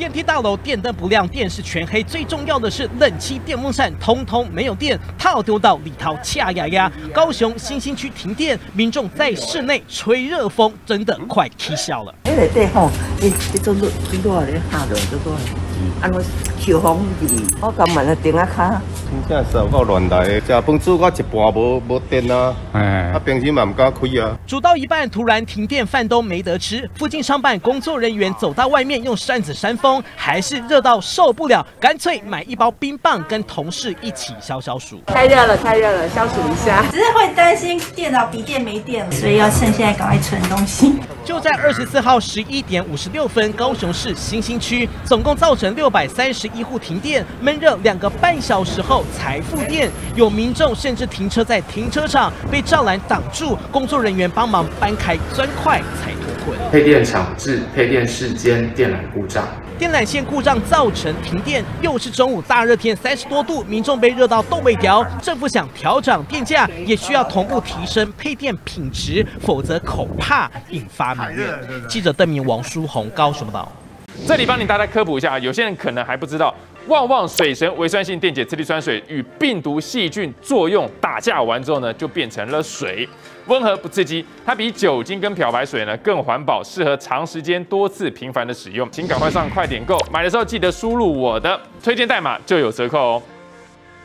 电梯大楼电灯不亮，电视全黑，最重要的是冷气、电风扇通通没有电，套丢到里头恰呀呀。高雄新兴区停电，民众在室内吹热风，真的快气笑了。 迄内底吼，迄种热咧下落做多，安尼秋风入，我今晚啊顶啊卡。 真正是够乱来的，食饭煮到一半无电啊，平时嘛唔敢开啊。 煮到一半突然停电，饭都没得吃。附近商办工作人员走到外面用扇子扇风，还是热到受不了，干脆买一包冰棒跟同事一起消消暑。 太热了，消暑一下。 只是会担心电脑笔电没电了，所以要趁现在赶快存东西。 就在24号11点56分，高雄市新兴区总共造成631户停电，闷热2个半小时后才复电。有民众甚至停车在停车场，被栅栏挡住，工作人员帮忙搬开砖块才脱困。 配电厂至配电室间电缆故障。 电缆线故障造成停电，又是中午大热天30多度，民众被热到动未条。政府想调涨电价，也需要同步提升配电品质，否则恐怕引发民怨。记者邓明、王书宏高雄报道。 这里帮你大家科普一下，有些人可能还不知道，旺旺水神微酸性电解次氯酸水与病毒细菌作用打架完之后呢，就变成了水，温和不刺激，它比酒精跟漂白水呢更环保，适合长时间多次频繁的使用。请赶快上快点购，买的时候记得输入我的推荐代码就有折扣哦。